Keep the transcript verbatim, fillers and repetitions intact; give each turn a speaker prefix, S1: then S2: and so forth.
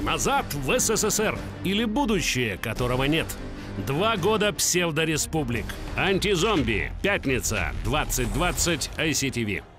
S1: Назад в СССР или будущее, которого нет. Два года псевдореспублик. Антизомби. Пятница. двадцать двадцать ай си ти ви.